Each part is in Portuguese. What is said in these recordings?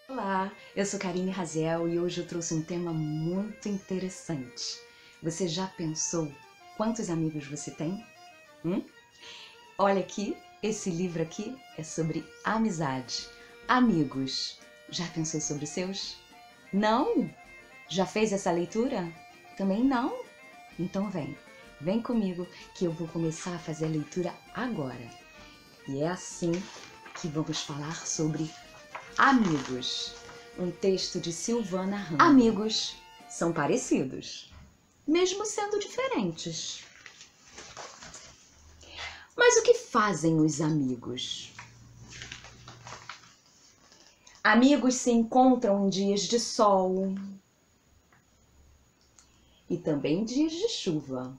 Olá, eu sou Karine Raziel e hoje eu trouxe um tema muito interessante. Você já pensou quantos amigos você tem? Olha aqui, esse livro aqui é sobre amizade. Amigos, já pensou sobre os seus? Não? Já fez essa leitura? Também não? Então vem comigo que eu vou começar a fazer a leitura agora. E é assim que vamos falar sobre amigos. Um texto de Silvana Ramos. Amigos são parecidos, mesmo sendo diferentes. Mas o que fazem os amigos? Amigos se encontram em dias de sol e também em dias de chuva.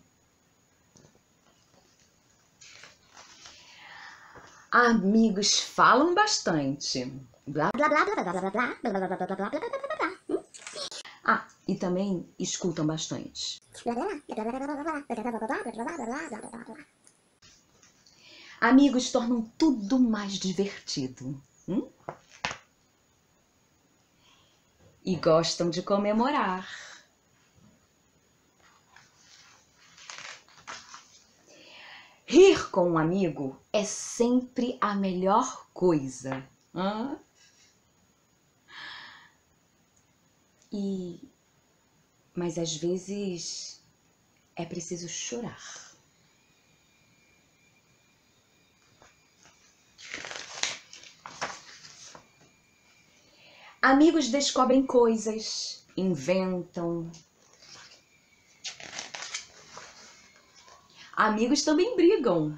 Amigos falam bastante. Blá, blá, blá, blá, blá, blá, blá, blá, blá, blá, blá, blá, blá, blá, blá. Ah, e também escutam bastante. Amigos tornam tudo mais divertido. E gostam de comemorar. Rir com um amigo é sempre a melhor coisa. Mas às vezes é preciso chorar. Amigos descobrem coisas, inventam. Amigos também brigam.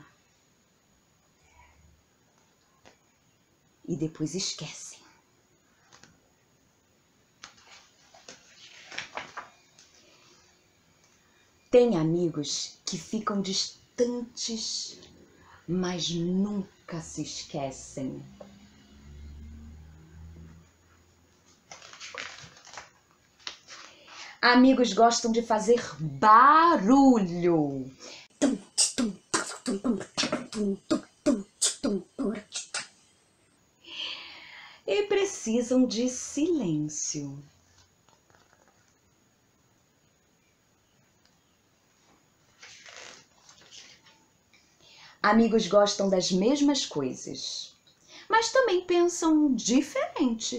E depois esquecem. Tem amigos que ficam distantes, mas nunca se esquecem. Amigos gostam de fazer barulho. E precisam de silêncio. Amigos gostam das mesmas coisas, mas também pensam diferente.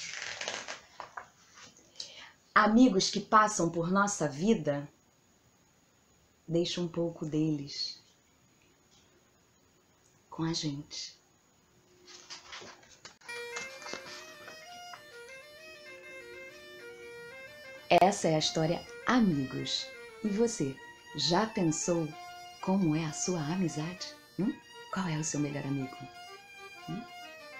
Amigos que passam por nossa vida, deixam um pouco deles com a gente. Essa é a história Amigos. E você, já pensou como é a sua amizade? Qual é o seu melhor amigo?